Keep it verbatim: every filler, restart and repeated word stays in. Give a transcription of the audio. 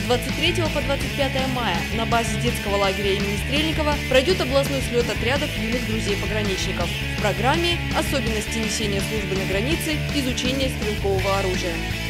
двадцать третьего по двадцать пятое мая на базе детского лагеря имени Стрельникова пройдет областной слет отрядов юных друзей пограничников. В программе особенности несения службы на границе, изучение стрелкового оружия.